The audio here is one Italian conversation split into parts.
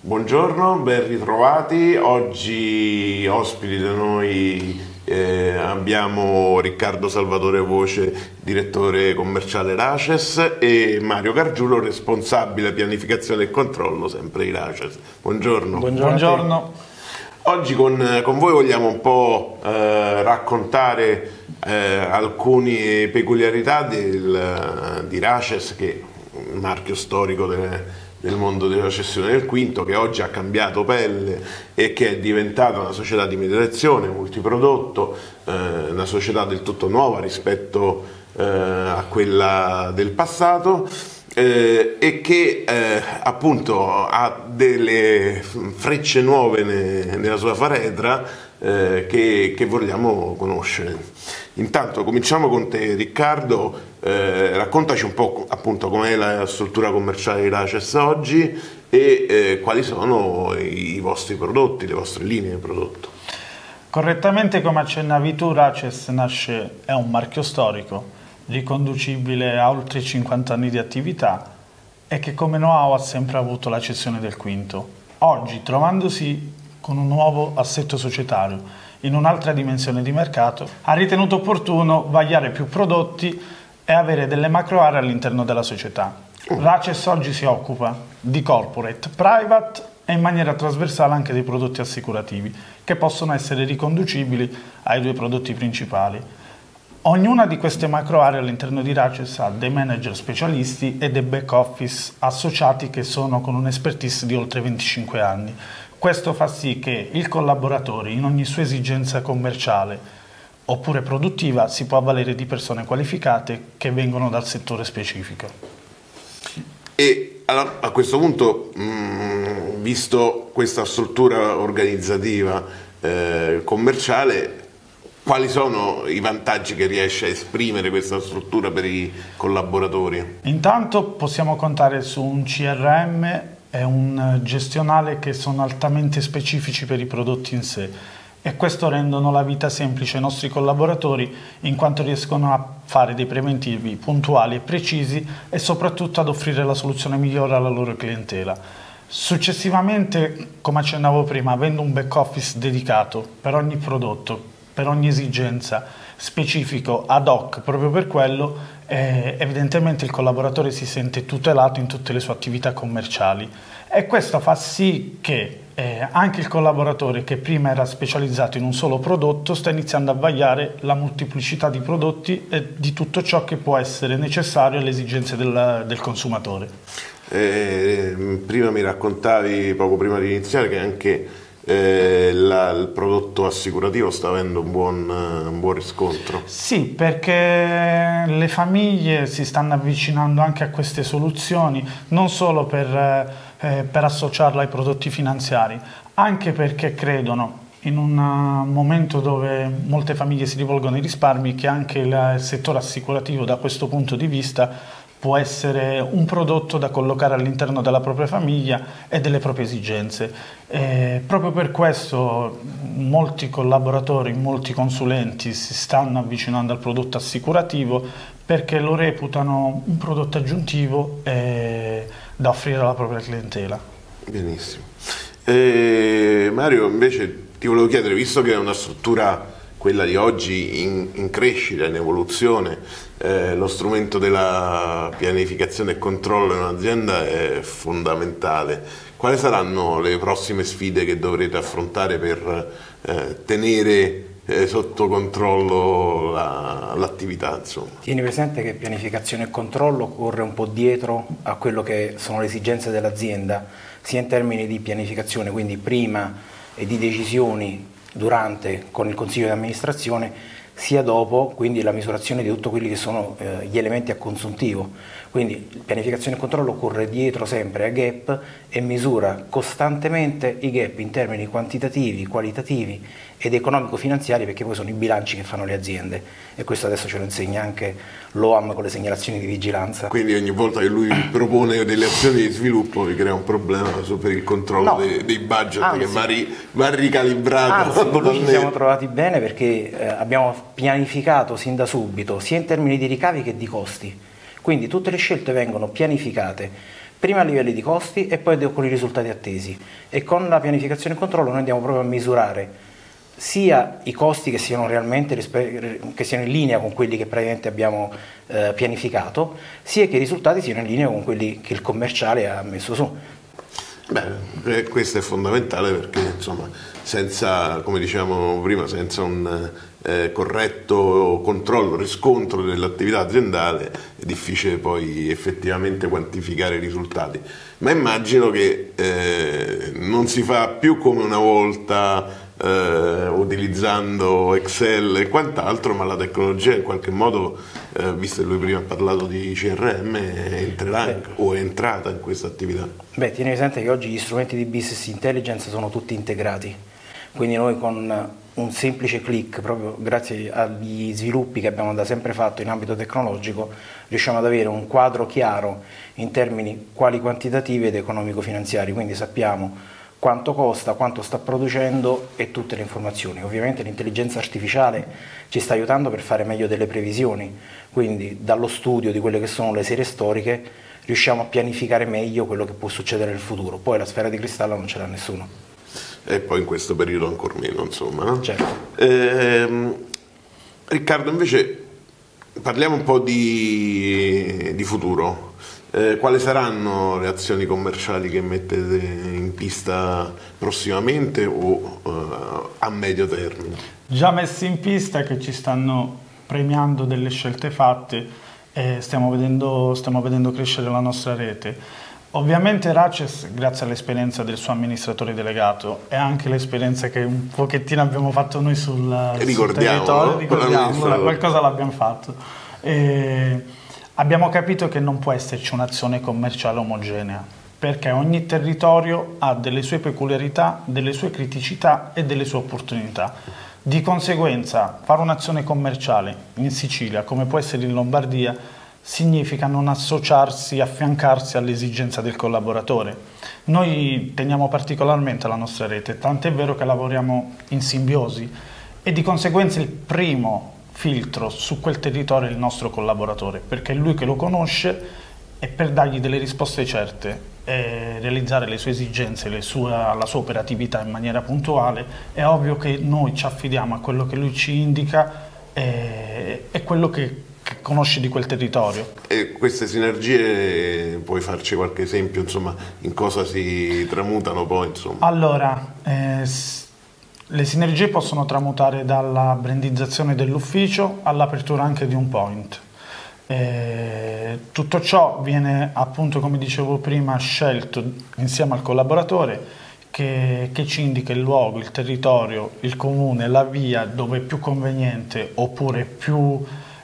Buongiorno, ben ritrovati. Oggi ospiti da noi abbiamo Riccardo Salvatore Voce, direttore commerciale Races, e Mario Gargiulo, responsabile pianificazione e controllo, sempre di Races. Buongiorno. Buongiorno. Oggi con voi vogliamo un po' raccontare alcune peculiarità di Races, che è un marchio storico del mondo della cessione del quinto, che oggi ha cambiato pelle e che è diventata una società di mediazione multiprodotto, una società del tutto nuova rispetto a quella del passato, e che appunto ha delle frecce nuove nella sua faretra che vogliamo conoscere. Intanto cominciamo con te, Riccardo. Raccontaci un po' appunto com'è la struttura commerciale di Races oggi e quali sono i vostri prodotti, le vostre linee di prodotto. Correttamente, come accennavi tu, Races è un marchio storico riconducibile a oltre 50 anni di attività e che come know-how ha sempre avuto la cessione del quinto. Oggi, trovandosi con un nuovo assetto societario in un'altra dimensione di mercato, ha ritenuto opportuno vagliare più prodotti e avere delle macro aree all'interno della società. Races oggi si occupa di corporate, private e in maniera trasversale anche dei prodotti assicurativi, che possono essere riconducibili ai due prodotti principali. Ognuna di queste macro aree all'interno di Races ha dei manager specialisti e dei back office associati che sono con un'expertise di oltre 25 anni. Questo fa sì che il collaboratore, in ogni sua esigenza commerciale oppure produttiva, si può avvalere di persone qualificate che vengono dal settore specifico. E allora, a questo punto, visto questa struttura organizzativa commerciale, quali sono i vantaggi che riesce a esprimere questa struttura per i collaboratori? Intanto possiamo contare su un CRM e un gestionale che sono altamente specifici per i prodotti in sé, e questo rendono la vita semplice ai nostri collaboratori, in quanto riescono a fare dei preventivi puntuali e precisi e soprattutto ad offrire la soluzione migliore alla loro clientela. Successivamente, come accennavo prima, avendo un back office dedicato per ogni prodotto, per ogni esigenza, specifico, ad hoc, proprio per quello, evidentemente il collaboratore si sente tutelato in tutte le sue attività commerciali, e questo fa sì che anche il collaboratore, che prima era specializzato in un solo prodotto, sta iniziando a vagliare la molteplicità di prodotti e di tutto ciò che può essere necessario alle esigenze del consumatore. Prima mi raccontavi, poco prima di iniziare, che anche il prodotto assicurativo sta avendo un buon riscontro. Sì, perché le famiglie si stanno avvicinando anche a queste soluzioni, non solo per associarla ai prodotti finanziari, anche perché credono, in un momento dove molte famiglie si rivolgono ai risparmi, che anche il settore assicurativo da questo punto di vista può essere un prodotto da collocare all'interno della propria famiglia e delle proprie esigenze. Proprio per questo molti collaboratori, molti consulenti si stanno avvicinando al prodotto assicurativo, perché lo reputano un prodotto aggiuntivo da offrire alla propria clientela. Benissimo. Mario, invece ti volevo chiedere, visto che è una struttura, quella di oggi, in crescita, in evoluzione, lo strumento della pianificazione e controllo in un'azienda è fondamentale. Quali saranno le prossime sfide che dovrete affrontare per tenere sotto controllo l'attività? Tieni presente che pianificazione e controllo corre un po' dietro a quello che sono le esigenze dell'azienda, sia in termini di pianificazione, quindi prima, e di decisioni durante con il consiglio di amministrazione, sia dopo, quindi la misurazione di tutti quelli che sono gli elementi a consuntivo. Quindi pianificazione e controllo corre dietro sempre a gap e misura costantemente i gap in termini quantitativi, qualitativi ed economico-finanziari, perché poi sono i bilanci che fanno le aziende, e questo adesso ce lo insegna anche l'OAM con le segnalazioni di vigilanza. Quindi ogni volta che lui propone delle azioni di sviluppo vi crea un problema per il controllo dei budget, anzi, che va ricalibrato. Anzi, con lui ci siamo trovati bene, perché abbiamo pianificato sin da subito, sia in termini di ricavi che di costi. Quindi tutte le scelte vengono pianificate prima a livelli di costi e poi con i risultati attesi. E con la pianificazione e controllo noi andiamo proprio a misurare sia i costi che siano realmente che siano in linea con quelli che praticamente abbiamo pianificato, sia che i risultati siano in linea con quelli che il commerciale ha messo su. Beh, questo è fondamentale perché insomma, senza, come dicevamo prima, senza un corretto controllo, riscontro dell'attività aziendale è difficile poi effettivamente quantificare i risultati. Ma immagino che non si fa più come una volta utilizzando Excel e quant'altro, ma la tecnologia in qualche modo, visto che lui prima ha parlato di CRM, entrerà o è entrata in questa attività. Beh, tieni presente che oggi gli strumenti di business intelligence sono tutti integrati, quindi noi con un semplice click, proprio grazie agli sviluppi che abbiamo da sempre fatto in ambito tecnologico, riusciamo ad avere un quadro chiaro in termini quali quantitativi ed economico-finanziari, quindi sappiamo quanto costa, quanto sta producendo e tutte le informazioni. Ovviamente l'intelligenza artificiale ci sta aiutando per fare meglio delle previsioni, quindi dallo studio di quelle che sono le serie storiche riusciamo a pianificare meglio quello che può succedere nel futuro. Poi la sfera di cristallo non ce l'ha nessuno. E poi in questo periodo ancora meno, insomma. No? Certo. Riccardo, invece parliamo un po' di futuro. Quali saranno le azioni commerciali che mettete in pista prossimamente o a medio termine? Già messi in pista, che ci stanno premiando delle scelte fatte e stiamo vedendo crescere la nostra rete. Ovviamente Races, grazie all'esperienza del suo amministratore delegato e anche l'esperienza che un pochettino abbiamo fatto noi sul territorio, ricordiamolo, qualcosa l'abbiamo fatto. Abbiamo capito che non può esserci un'azione commerciale omogenea, perché ogni territorio ha delle sue peculiarità, delle sue criticità e delle sue opportunità. Di conseguenza, fare un'azione commerciale in Sicilia, come può essere in Lombardia, significa non associarsi, affiancarsi all'esigenza del collaboratore. Noi teniamo particolarmente alla nostra rete, tant'è vero che lavoriamo in simbiosi e di conseguenza il primo filtro su quel territorio è il nostro collaboratore, perché è lui che lo conosce e per dargli delle risposte certe e realizzare le sue esigenze, la sua operatività in maniera puntuale, è ovvio che noi ci affidiamo a quello che lui ci indica e quello che conosce di quel territorio. E queste sinergie, puoi farci qualche esempio, insomma, in cosa si tramutano poi, insomma? Allora, le sinergie possono tramutare dalla brandizzazione dell'ufficio all'apertura anche di un point. Tutto ciò viene, appunto, come dicevo prima, scelto insieme al collaboratore che ci indica il luogo, il territorio, il comune, la via dove è più conveniente oppure più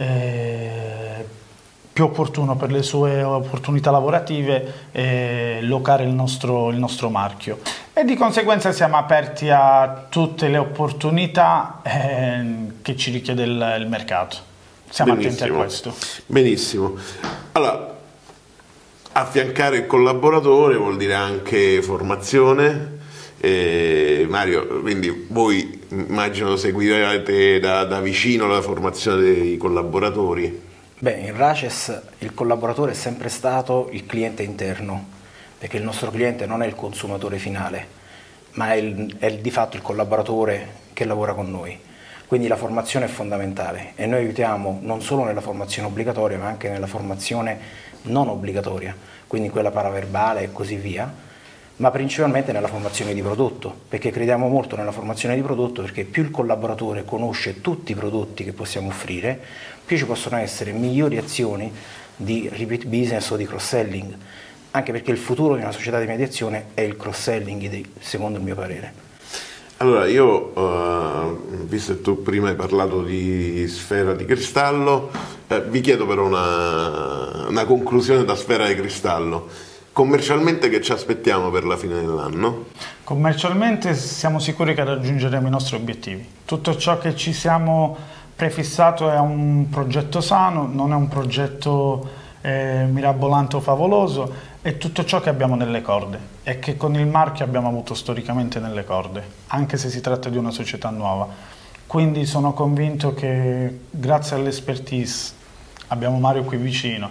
opportuno per le sue opportunità lavorative locare il nostro marchio. E di conseguenza siamo aperti a tutte le opportunità che ci richiede il mercato. Siamo attenti a questo. Benissimo. Allora, affiancare il collaboratore vuol dire anche formazione. Mario, quindi voi immagino seguirete da vicino la formazione dei collaboratori. Beh, in Races il collaboratore è sempre stato il cliente interno, perché il nostro cliente non è il consumatore finale, ma è di fatto il collaboratore che lavora con noi. Quindi la formazione è fondamentale e noi aiutiamo non solo nella formazione obbligatoria, ma anche nella formazione non obbligatoria, quindi quella paraverbale e così via, ma principalmente nella formazione di prodotto, perché crediamo molto nella formazione di prodotto, perché più il collaboratore conosce tutti i prodotti che possiamo offrire, più ci possono essere migliori azioni di repeat business o di cross-selling, anche perché il futuro di una società di mediazione è il cross-selling, secondo il mio parere. Allora, io, visto che tu prima hai parlato di sfera di cristallo, vi chiedo però una conclusione da sfera di cristallo. Commercialmente che ci aspettiamo per la fine dell'anno? Commercialmente siamo sicuri che raggiungeremo i nostri obiettivi. Tutto ciò che ci siamo prefissato è un progetto sano, non è un progetto mirabolante o favoloso, è tutto ciò che abbiamo nelle corde e che con il marchio abbiamo avuto storicamente nelle corde, anche se si tratta di una società nuova. Quindi sono convinto che grazie all'expertise, abbiamo Mario qui vicino,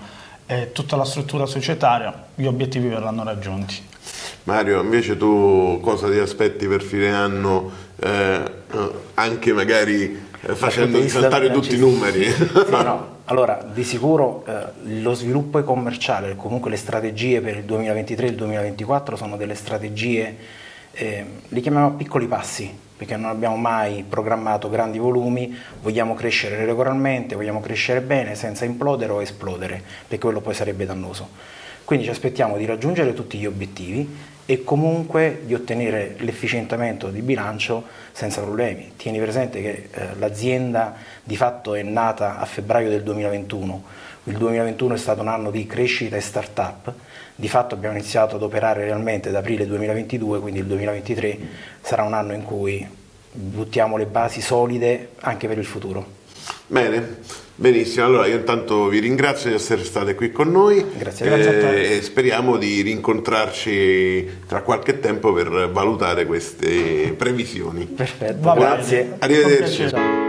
e tutta la struttura societaria, gli obiettivi verranno raggiunti. Mario, invece tu cosa ti aspetti per fine anno, anche magari facendo risaltare tutti i numeri? Sì, no. Allora, di sicuro lo sviluppo commerciale, comunque le strategie per il 2023 e il 2024 sono delle strategie, li chiamiamo a piccoli passi, perché non abbiamo mai programmato grandi volumi, vogliamo crescere regolarmente, vogliamo crescere bene senza implodere o esplodere, perché quello poi sarebbe dannoso. Quindi ci aspettiamo di raggiungere tutti gli obiettivi e comunque di ottenere l'efficientamento di bilancio senza problemi. Tieni presente che l'azienda di fatto è nata a febbraio del 2021, il 2021 è stato un anno di crescita e start-up, di fatto abbiamo iniziato ad operare realmente ad aprile 2022, quindi il 2023 sarà un anno in cui buttiamo le basi solide anche per il futuro. Bene, benissimo, allora io intanto vi ringrazio di essere state qui con noi. Grazie a te. E speriamo di rincontrarci tra qualche tempo per valutare queste previsioni. Perfetto, grazie. Arrivederci.